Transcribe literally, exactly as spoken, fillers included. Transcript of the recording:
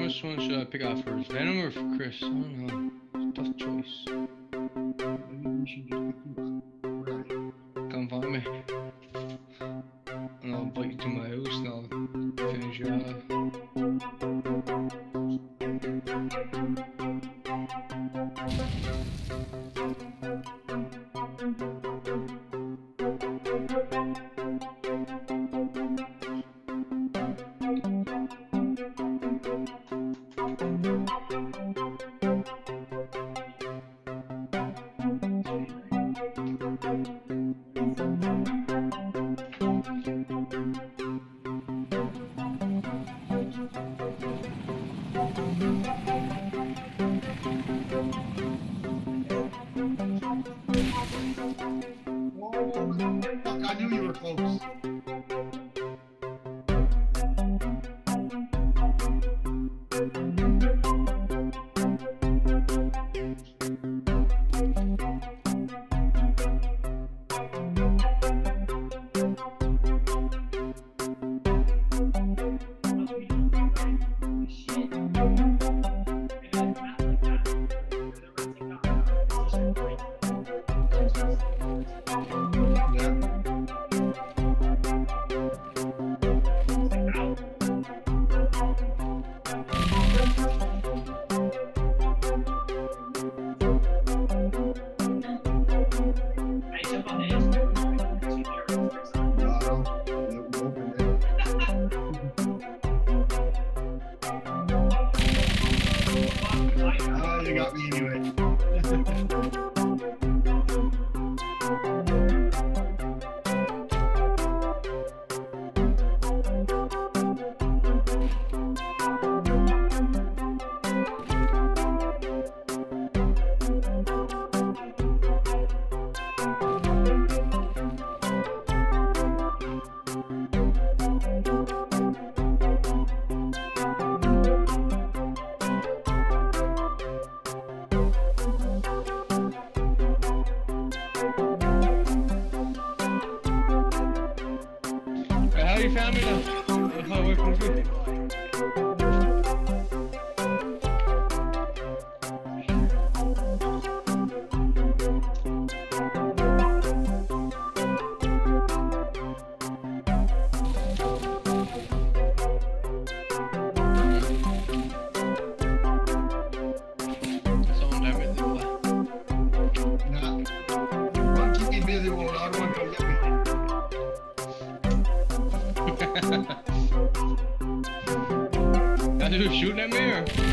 which one should I pick out first? Venom or Chris? I don't know. Tough choice. Maybe we should just pick you up. Where are you? Come find me. And I'll invite you to my house and I'll finish you off. Fuck, I knew you were close. Oh, you got me anyway. How you found me now? How I work with you? Someone time with you. Nah. One keep me busy while the other one come get me. That dude shooting at me or?